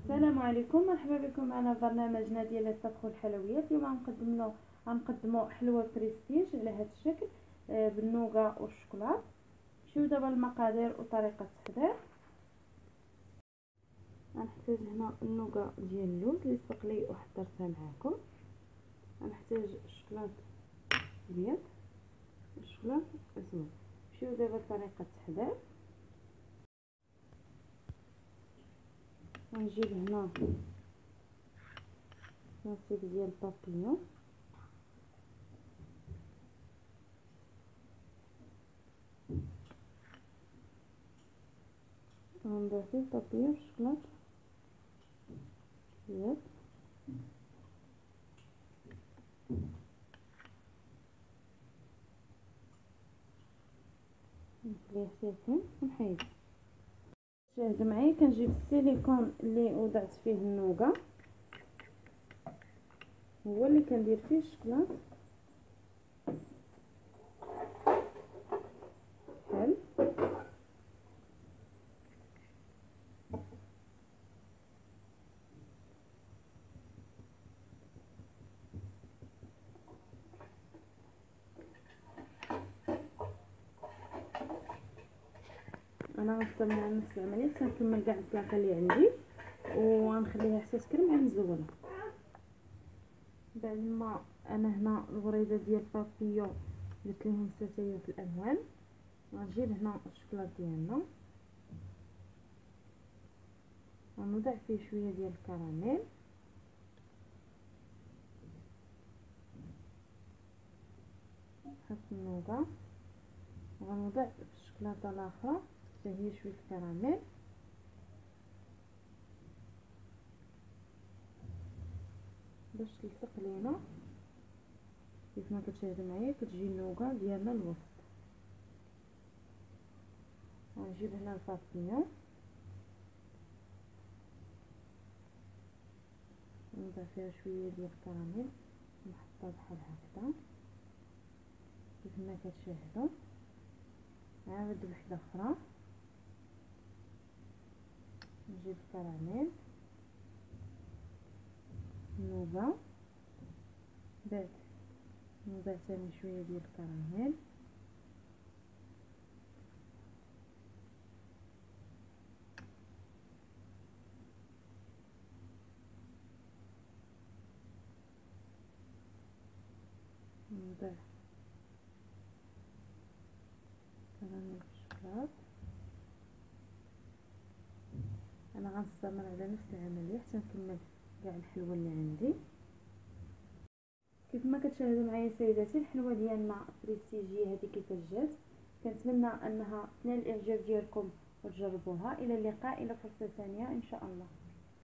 السلام عليكم، مرحبا بكم معنا في برنامجنا ديال الطبخ والحلويات. اليوم غنقدموا حلوى بريستيج على هذا الشكل بالنوغا والشوكولات. نمشيو دابا للمقادير وطريقه التحضير. غنحتاج هنا النوغا ديال اللوز اللي سبق لي وحضرتها معكم. غنحتاج الشوكولات ابيض والشوكولات اسود. نمشيو دابا لطريقه التحضير. غنجيب هنا نصيب ديال البابيون، غنضيف فيه البابيون والشوكولات ابيض، نخليه ساخن ونحيد. شاهدوا معايا، كنجيب السيليكون اللي وضعت فيه النوغا، هو اللي كندير فيه الشوكولات. حل انا غنستمر على نفس العمليه، كنكمل كاع البلاكه اللي عندي وغنخليها حتى تكرم عاد نزولها. بعد ما انا هنا الغريزه ديال البابيون درت لهم ستاير في الالوان، غنجيب هنا الشوكولات ديالنا، غنوضع فيه شويه ديال الكراميل، نحط النوغا، غنوضع في الشوكولاته الاخرى حتى هي شويه الكراميل، باش تلصق لينا. كيف ما كتشاهدوا معايا كتجي النوغا ديالنا الوسط. غنجيب هنا البابيون، نوضع فيها شويه ديال الكراميل، نحطها بحال هكذا كيف ما كتشاهدوا. نعاود وحده اخرى، نجيب الكراميل، النوغا، بعد نوضع ثاني شويه ديال الكراميل، نوضع كراميل في الشوكولات. انا غنستمر على نفس العمليه حتى نكمل كاع الحلوى اللي عندي. كيف ما كتشاهدوا معايا سيداتي، الحلوى ديالنا بريستيجيه هذه كيفاش جات. كنتمنى انها تنال الاعجاب ديالكم وتجربوها. الى اللقاء، الى فرصه ثانيه ان شاء الله.